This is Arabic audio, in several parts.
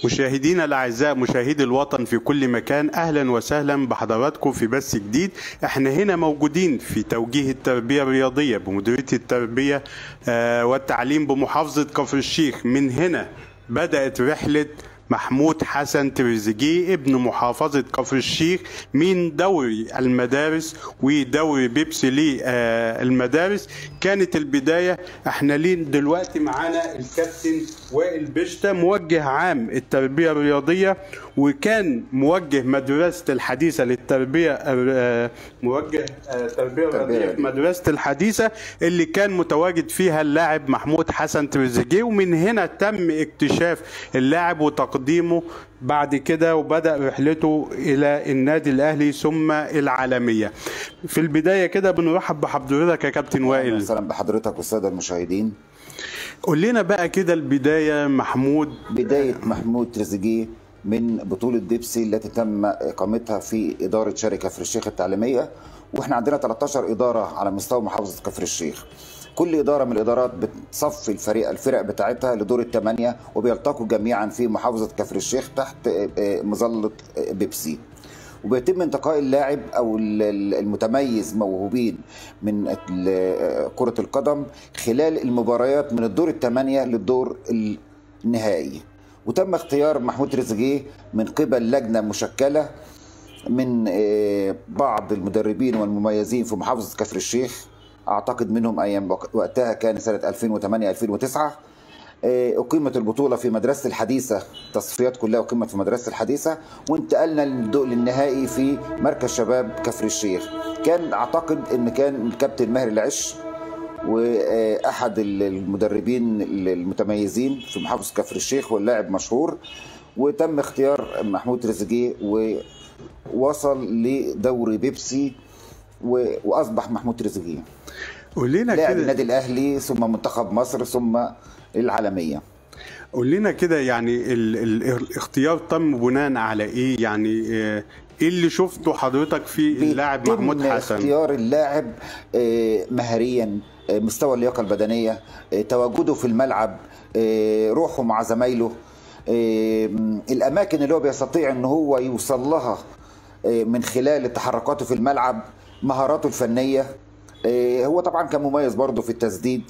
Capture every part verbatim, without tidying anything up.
مشاهدينا الأعزاء، مشاهدي الوطن في كل مكان، أهلا وسهلا بحضراتكم في بث جديد. احنا هنا موجودين في توجيه التربية الرياضية بمديرية التربية والتعليم بمحافظة كفر الشيخ. من هنا بدأت رحلة محمود حسن تريزيجيه ابن محافظة كفر الشيخ من دوري المدارس ودوري بيبسي للمدارس. كانت البداية. احنا لين دلوقتي معانا الكابتن وائل بشتة موجه عام التربية الرياضية، وكان موجه مدرسة الحديثة للتربية موجه تربية رياضية في مدرسة الحديثة اللي كان متواجد فيها اللاعب محمود حسن تريزيجيه. ومن هنا تم اكتشاف اللاعب وتقديمه بعد كده، وبدأ رحلته إلى النادي الأهلي ثم العالمية. في البداية كده بنرحب بحضرتك يا كابتن وائل. اهلا وسهلا بحضرتك والسادة المشاهدين. قول لنا بقى كده البداية محمود. بداية محمود تريزيجيه من بطولة بيبسي التي تم إقامتها في إدارة شركة كفر الشيخ التعليمية، وإحنا عندنا ثلاثة عشر إدارة على مستوى محافظة كفر الشيخ. كل إدارة من الإدارات بتصفي الفريق الفرق بتاعتها لدور الثمانية، وبيلتقوا جميعا في محافظة كفر الشيخ تحت مظلة بيبسي، وبيتم انتقاء اللاعب او المتميز موهوبين من كرة القدم خلال المباريات من الدور الثمانية للدور النهائي. وتم اختيار محمود تريزيجيه من قبل لجنة مشكلة من بعض المدربين والمميزين في محافظة كفر الشيخ، اعتقد منهم ايام وقتها كان سنة ألفين وثمانية ألفين وتسعة. أقيمت البطولة في مدرسة الحديثة، تصفيات كلها أقيمت في مدرسة الحديثة، وانتقلنا للنهائي في مركز شباب كفر الشيخ. كان أعتقد أن كان الكابتن ماهر العش وأحد المدربين المتميزين في محافظة كفر الشيخ واللاعب مشهور، وتم اختيار محمود تريزيجيه ووصل لدوري بيبسي وأصبح محمود تريزيجيه قول لنا لاعب كده النادي الأهلي ثم منتخب مصر ثم العالمية. قول لنا كده يعني ال ال الاختيار تم بناء على ايه؟ يعني ايه اللي شفته حضرتك في اللاعب محمود حسن؟ اختيار اللاعب مهريا، مستوى اللياقة البدنية، تواجده في الملعب، روحه مع زمايله، الأماكن اللي هو بيستطيع ان هو يوصل لها من خلال تحركاته في الملعب، مهاراته الفنية. هو طبعا كان مميز برضه في التسديد،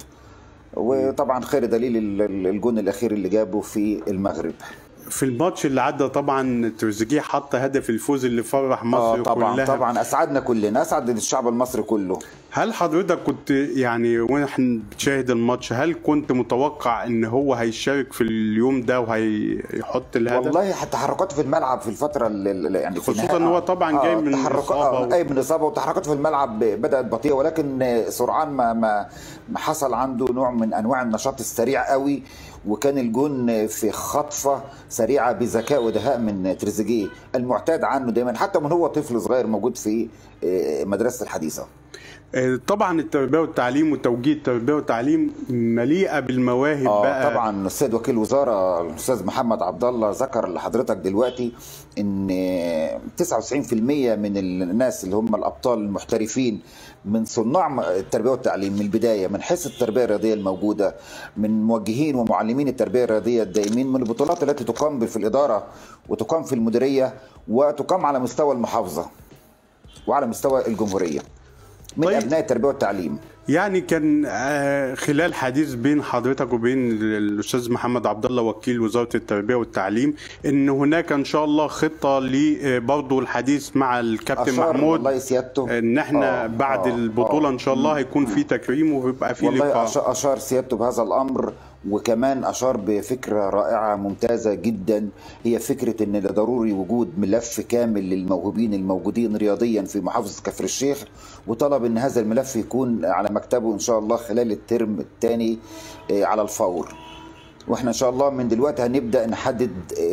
وطبعا خير دليل الجون الاخير اللي جابه في المغرب. في الماتش اللي عدى طبعا تريزيجيه حط هدف الفوز اللي فرح مصر آه طبعا كلها. طبعا اسعدنا كلنا، اسعد الشعب المصري كله. هل حضرتك كنت يعني واحنا بتشاهد الماتش هل كنت متوقع ان هو هيشارك في اليوم ده وهيحط الهدف؟ والله حتى تحركاته في الملعب في الفتره اللي يعني خصوصا ان هو طبعا جاي من اصابه جاي من اصابه وتحركاته في الملعب بدات بطيئه، ولكن سرعان ما ما حصل عنده نوع من انواع النشاط السريع قوي، وكان الجون في خطفه سريعه بذكاء ودهاء من تريزيجيه المعتاد عنه دايما حتى من هو طفل صغير موجود في مدرسه الحديثه. طبعا التربيه والتعليم وتوجيه التربيه والتعليم مليئه بالمواهب. آه بقى طبعا السيد وكيل الوزاره الاستاذ محمد عبد الله ذكر لحضرتك دلوقتي ان تسعة وتسعين بالمئة من الناس اللي هم الابطال المحترفين من صناع التربيه والتعليم من البدايه، من حيث التربيه الرياضيه الموجوده، من موجهين ومعلمين التربيه الرياضيه الدائمين، من البطولات التي تقام في الاداره وتقام في المديريه وتقام على مستوى المحافظه وعلى مستوى الجمهوريه من طيب. ابناء التربيه والتعليم. يعني كان خلال حديث بين حضرتك وبين الاستاذ محمد عبد الله وكيل وزاره التربيه والتعليم ان هناك ان شاء الله خطه لبرضه الحديث مع الكابتن محمود والله سيادته ان احنا آه بعد آه البطوله آه ان شاء الله هيكون في تكريم وهيبقى في لقاء. والله اشار سيادته بهذا الامر، وكمان اشار بفكره رائعه ممتازه جدا، هي فكره ان ضروري وجود ملف كامل للموهوبين الموجودين رياضيا في محافظه كفر الشيخ، وطلب ان هذا الملف يكون على مكتبه ان شاء الله خلال الترم الثاني على الفور. واحنا ان شاء الله من دلوقتي هنبدا نحدد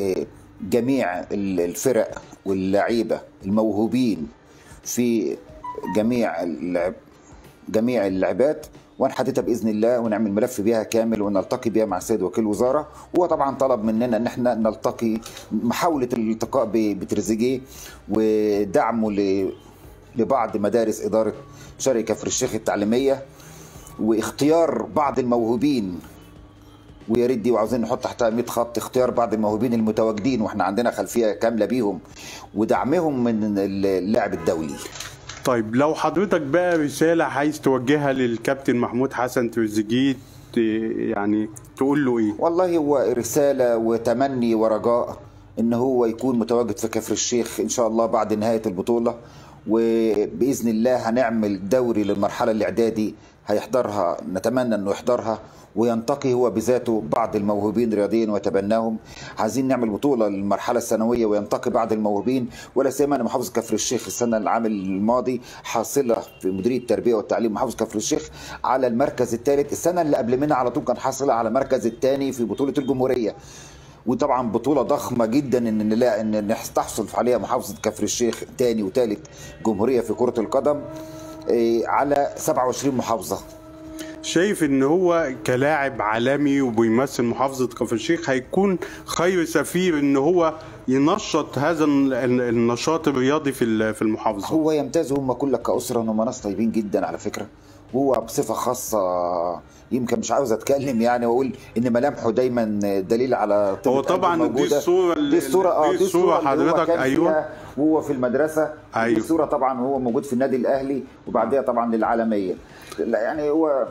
جميع الفرق واللعيبه الموهوبين في جميع اللعب جميع اللعبات، ونحددها باذن الله ونعمل ملف بيها كامل ونلتقي بيها مع السيد وكيل الوزاره. هو طبعا طلب مننا ان احنا نلتقي، محاوله الالتقاء بتريزيجيه ودعمه لبعض مدارس اداره شركه كفر الشيخ التعليميه، واختيار بعض الموهوبين ويا ريت دي، وعاوزين نحط تحتها مية خط، اختيار بعض الموهوبين المتواجدين واحنا عندنا خلفيه كامله بيهم، ودعمهم من اللاعب الدولي. طيب لو حضرتك بقى رساله عايز توجهها للكابتن محمود حسن تريزيجيه يعني تقول له ايه؟ والله هو رساله وتمني ورجاء ان هو يكون متواجد في كفر الشيخ ان شاء الله بعد نهايه البطوله، وباذن الله هنعمل دوري للمرحله الاعدادي هيحضرها، نتمنى انه يحضرها وينتقي هو بذاته بعض الموهوبين رياضيا ويتبناهم. عايزين نعمل بطوله للمرحله الثانويه وينتقي بعض الموهوبين، ولا سيما ان محافظه كفر الشيخ السنه العام الماضي حاصله في مديريه التربيه والتعليم محافظه كفر الشيخ على المركز الثالث، السنه اللي قبل منها على طول كان حاصله على المركز الثاني في بطوله الجمهوريه. وطبعا بطوله ضخمه جدا ان نلاقي ان تحصل عليها محافظه كفر الشيخ ثاني وثالث جمهوريه في كره القدم على سبعة وعشرين محافظه. شايف ان هو كلاعب عالمي وبيمثل محافظه كفر الشيخ هيكون خير سفير ان هو ينشط هذا النشاط الرياضي في في المحافظه؟ هو يمتاز، هم كلك كاسره هم ناس طيبين جدا على فكره، وهو بصفه خاصه يمكن مش عاوز اتكلم يعني واقول ان ملامحه دايما دليل على طيبه. هو طبعا دي الصوره دي الصوره اه دي الصوره حضرتك ايوه وهو في المدرسه. أيوه. دي الصوره طبعا وهو موجود في النادي الاهلي وبعديها طبعا للعالميه. لا يعني هو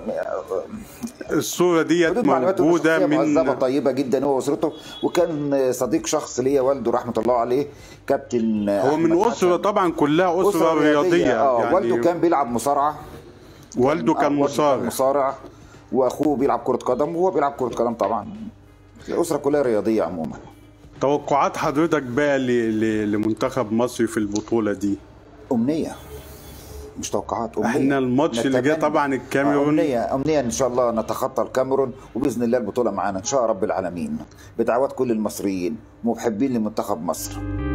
الصوره ديت موجوده من طيبه جدا هو واسرته، وكان صديق شخص ليا والده رحمه الله عليه كابتن. هو من اسره طبعا كلها اسره, أسرة رياضيه, رياضية. اه يعني والده كان بيلعب مصارعه، والده كان مصارع مصارع واخوه بيلعب كره قدم وهو بيلعب كره قدم. طبعا الاسره كلها رياضيه عموما. توقعات حضرتك بقى لمنتخب مصر في البطوله دي؟ امنيه مش توقعات، امنيه. احنا الماتش اللي جاي طبعا الكاميرون، امنيه امنيه ان شاء الله نتخطى الكاميرون وباذن الله البطوله معانا ان شاء رب العالمين، بدعوات كل المصريين محبين لمنتخب مصر.